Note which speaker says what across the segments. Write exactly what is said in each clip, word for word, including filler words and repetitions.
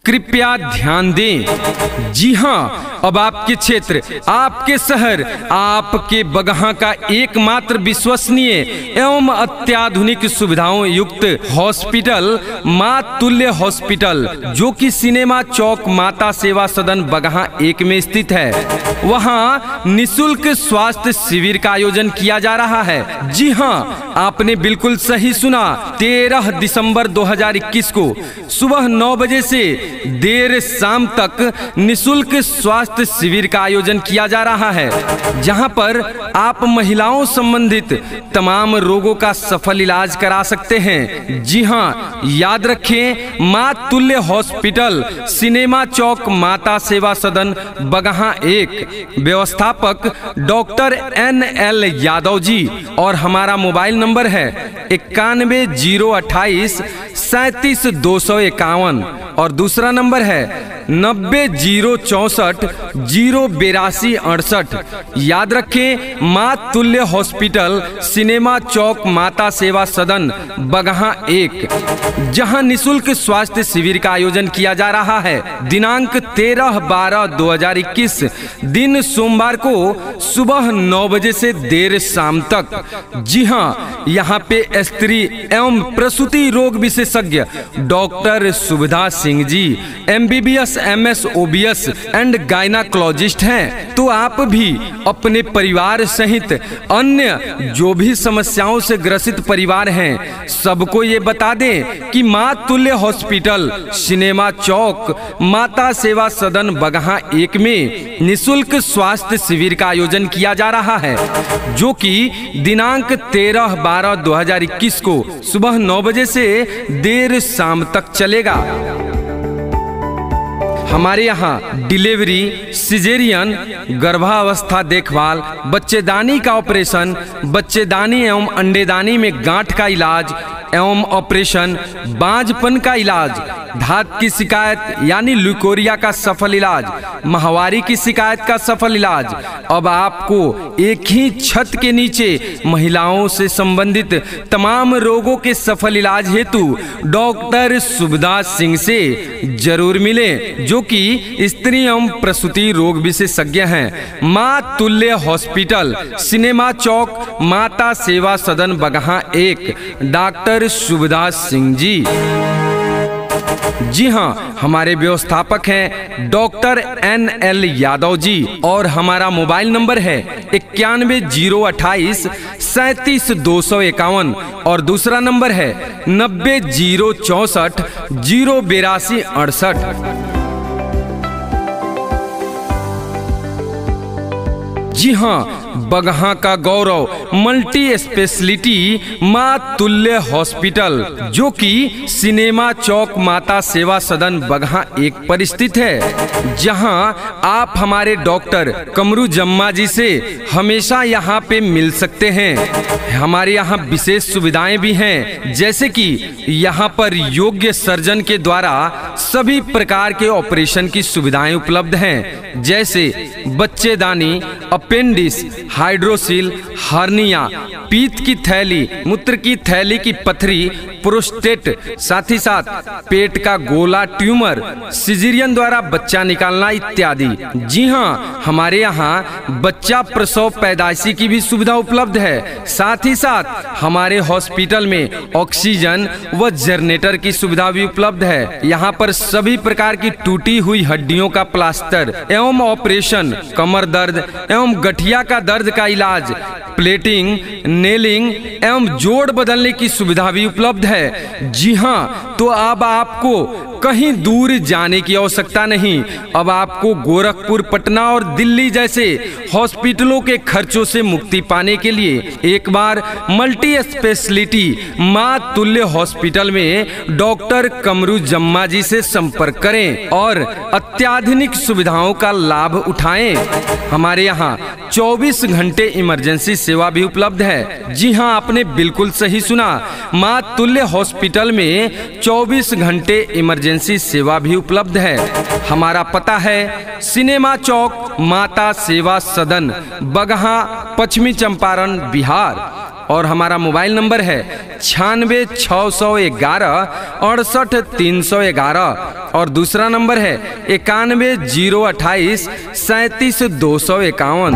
Speaker 1: कृपया ध्यान दें। जी हां, अब आपके क्षेत्र, आपके शहर, आपके बगहा का एकमात्र विश्वसनीय एवं अत्याधुनिक सुविधाओं युक्त हॉस्पिटल मां तुल्य हॉस्पिटल, जो कि सिनेमा चौक माता सेवा सदन बगहा एक में स्थित है, वहां निशुल्क स्वास्थ्य शिविर का आयोजन किया जा रहा है। जी हां, आपने बिल्कुल सही सुना। तेरह दिसंबर दो हजार इक्कीस को सुबह नौ बजे से देर शाम तक निशुल्क स्वास्थ्य शिविर का आयोजन किया जा रहा है, जहां पर आप महिलाओं संबंधित तमाम रोगों का सफल इलाज करा सकते हैं। जी हां, याद रखें, मां तुल्य हॉस्पिटल, सिनेमा चौक माता सेवा सदन बगहा एक। व्यवस्थापक डॉक्टर एन एल यादव जी, और हमारा मोबाइल नंबर है इक्यानवे जीरो अट्ठाईस सैंतीस दो सौ इक्यावन, और दूसरा नंबर है नब्बे जीरो चौसठ जीरो बेरासी अड़सठ। याद रखें, मां तुल्य हॉस्पिटल, सिनेमा चौक माता सेवा सदन बगहा एक, जहां निशुल्क स्वास्थ्य शिविर का आयोजन किया जा रहा है। दिनांक तेरह बारह दो हजार इक्कीस, दिन सोमवार को सुबह नौ बजे से देर शाम तक। जी हां, यहाँ पे स्त्री एवं प्रसूति रोग विशेषज्ञ doctor Suvidha Singh ji M B B S M S O B S and gynaecologist हैं। तो आप भी अपने परिवार सहित अन्य जो भी समस्याओं से ग्रसित परिवार हैं, सबको ये बता दें कि मां तुल्य हॉस्पिटल, सिनेमा चौक माता सेवा सदन बगहा एक में निशुल्क स्वास्थ्य शिविर का आयोजन किया जा रहा है, जो कि दिनांक तेरह बारह दो हजार इक्कीस को सुबह नौ बजे से देर शाम तक चलेगा। हमारे यहाँ डिलीवरी, सिजेरियन, गर्भावस्था देखभाल, बच्चेदानी का ऑपरेशन, बच्चेदानी एवं अंडेदानी में गांठ का इलाज एवं ऑपरेशन, बांझपन का इलाज, धात की शिकायत यानी ल्यूकोरिया का सफल इलाज, माहवारी की शिकायत का सफल इलाज। अब आपको एक ही छत के नीचे महिलाओं से संबंधित तमाम रोगों के सफल इलाज हेतु डॉक्टर सुविधा सिंह से जरूर मिले, जो कि स्त्री एवं प्रसूति रोग विशेषज्ञ हैं। मां तुल्य हॉस्पिटल, सिनेमा चौक माता सेवा सदन बगहा एक, डॉक्टर सुविधा सिंह जी। जी हां, हमारे व्यवस्थापक हैं डॉक्टर एन एल यादव जी, और हमारा मोबाइल नंबर है इक्यानवे जीरो अट्ठाईस सैंतीस दो सौ इक्यावन, और दूसरा नंबर है नब्बे जीरो चौसठ जीरो बेरासी अड़सठ। जी हां, बगहा का गौरव मल्टी स्पेशलिटी मां तुल्य हॉस्पिटल, जो कि सिनेमा चौक माता सेवा सदन बगहा एक पर स्थित है, जहां आप हमारे डॉक्टर कमरू जम्मा जी से हमेशा यहां पे मिल सकते हैं। हमारे यहां विशेष सुविधाएं भी हैं, जैसे कि यहां पर योग्य सर्जन के द्वारा सभी प्रकार के ऑपरेशन की सुविधाएं उपलब्ध हैं, जैसे बच्चेदानी, अपेंडिस, हाइड्रोसिल, हार्निया, पीत की थैली, मूत्र की थैली की पथरी, प्रोस्टेट, साथ ही साथ पेट का गोला ट्यूमर, सिजेरियन द्वारा बच्चा निकालना इत्यादि। जी हां, हमारे यहाँ बच्चा प्रसव पैदाइशी की भी सुविधा उपलब्ध है। साथ ही साथ हमारे हॉस्पिटल में ऑक्सीजन व जनरेटर की सुविधा भी उपलब्ध है। यहाँ पर सभी प्रकार की टूटी हुई हड्डियों का प्लास्टर एवं ऑपरेशन, कमर दर्द एवं गठिया का दर्द का इलाज, प्लेटिंग, नेलिंग एवं जोड़ बदलने की सुविधा भी उपलब्ध है। जी हाँ, तो अब आपको कहीं दूर जाने की आवश्यकता नहीं। अब आपको गोरखपुर, पटना और दिल्ली जैसे हॉस्पिटलों के खर्चों से मुक्ति पाने के लिए एक बार मल्टी स्पेशलिटी मां तुल्य हॉस्पिटल में डॉक्टर कमरू जम्मा जी से संपर्क करें और अत्याधुनिक सुविधाओं का लाभ उठाएं। हमारे यहाँ चौबीस घंटे इमरजेंसी सेवा भी उपलब्ध है। जी हाँ, आपने बिल्कुल सही सुना, मां तुल्य हॉस्पिटल में चौबीस घंटे इमरजेंसी सेवा भी उपलब्ध है। हमारा पता है सिनेमा चौक माता सेवा सदन, बगहा, पश्चिमी चंपारण, बिहार। और हमारा मोबाइल नंबर है छियानवे छः सौ ग्यारह अड़सठ तीन सौ ग्यारह और दूसरा नंबर है इक्यानवे जीरो अट्ठाईस सैंतीस दो सौ इक्यावन।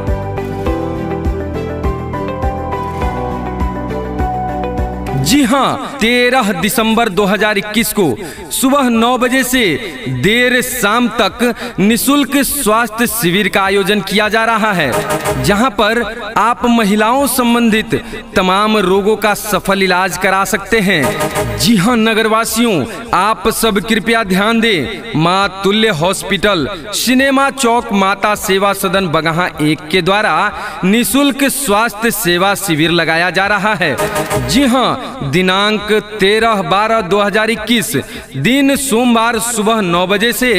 Speaker 1: जी हाँ, तेरह दिसंबर दो हज़ार इक्कीस को सुबह नौ बजे से देर शाम तक निशुल्क स्वास्थ्य शिविर का आयोजन किया जा रहा है, जहां पर आप महिलाओं संबंधित तमाम रोगों का सफल इलाज करा सकते हैं। जी हाँ नगरवासियों, आप सब कृपया ध्यान दें, माँ तुल्य हॉस्पिटल सिनेमा चौक माता सेवा सदन बगहा एक के द्वारा निशुल्क स्वास्थ्य सेवा शिविर लगाया जा रहा है। जी हाँ, दिनांक तेरह बारह दो हज़ार इक्कीस दिन सोमवार सुबह नौ बजे से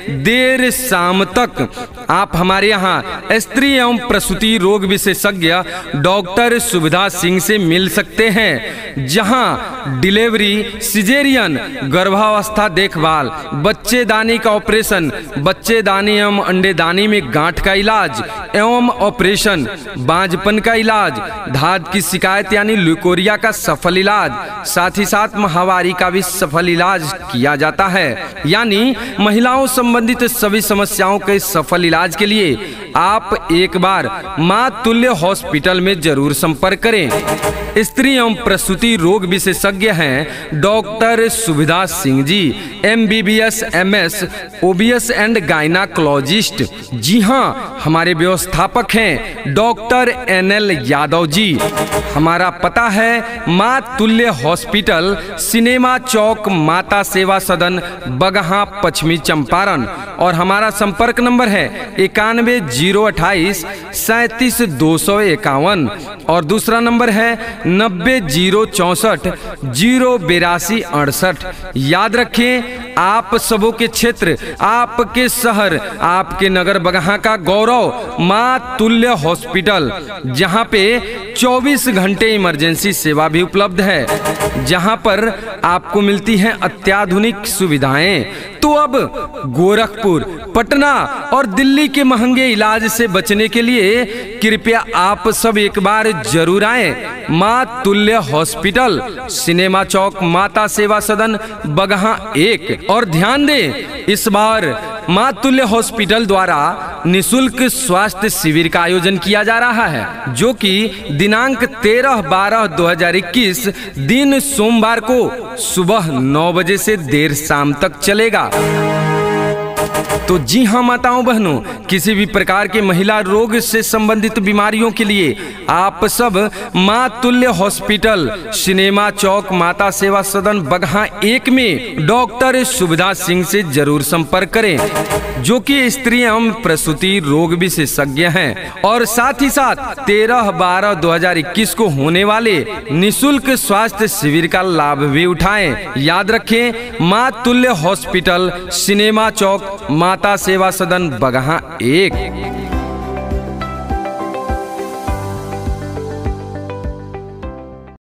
Speaker 1: देर शाम तक आप हमारे यहाँ स्त्री एवं प्रसूति रोग विशेषज्ञ डॉक्टर सुविधा सिंह से मिल सकते हैं, जहां डिलीवरी, सिजेरियन, गर्भावस्था देखभाल, बच्चेदानी का ऑपरेशन, बच्चेदानी एवं अंडेदानी में गांठ का इलाज एवं ऑपरेशन, बांझपन का इलाज, धात की शिकायत यानी ल्यूकोरिया का सफल इलाज, साथ ही साथ महावारी का भी सफल इलाज किया जाता है। यानी महिलाओं संबंधित सभी समस्याओं के सफल इलाज के लिए आप एक बार माँ तुल्य हॉस्पिटल में जरूर संपर्क करें। स्त्री एवं प्रसूति रोग विशेषज्ञ हैं doctor Suvidha Singh ji, M B B S, M S, O B S and gynaecologist. जी हाँ, हमारे व्यवस्थापक हैं डॉक्टर एन एल यादव जी। हमारा पता है माँ तुल्य हॉस्पिटल सिनेमा चौक माता सेवा सदन बगहा पश्चिमी चंपारण और हमारा संपर्क नंबर है इक्यानवे जीरो अट्ठाईस सैंतीस दो सौ इक्यावन और दूसरा नंबर है नब्बे जीरो चौसठ जीरो बिरासी अड़सठ। याद रखें, आप सबों के क्षेत्र, आपके शहर, आपके नगर बगहा का गौरव माँ तुल्य हॉस्पिटल, जहां पे चौबीस घंटे इमरजेंसी सेवा भी उपलब्ध है, जहां पर आपको मिलती हैं अत्याधुनिक सुविधाएं। तो अब गोरखपुर, पटना और दिल्ली के महंगे इलाज से बचने के लिए कृपया आप सब एक बार जरूर आएं माँ तुल्य हॉस्पिटल सिनेमा चौक माता सेवा सदन बगहा एक। और ध्यान दें, इस बार माँ तुल्य हॉस्पिटल द्वारा निशुल्क स्वास्थ्य शिविर का आयोजन किया जा रहा है, जो कि दिनांक तेरह बारह दो हज़ार इक्कीस दिन सोमवार को सुबह नौ बजे से देर शाम तक चलेगा। तो जी हाँ माताओं बहनों, किसी भी प्रकार के महिला रोग से संबंधित बीमारियों के लिए आप सब माँ तुल्य हॉस्पिटल सिनेमा चौक माता सेवा सदन बगहा एक में डॉक्टर सुविधा सिंह से जरूर संपर्क करें, जो कि स्त्री एवं प्रसूति रोग विशेषज्ञ हैं। और साथ ही साथ तेरह बारह दो हज़ार इक्कीस को होने वाले निशुल्क स्वास्थ्य शिविर का लाभ भी उठाएं। याद रखें, माँ तुल्य हॉस्पिटल सिनेमा चौक माता सेवा सदन बगहा एक।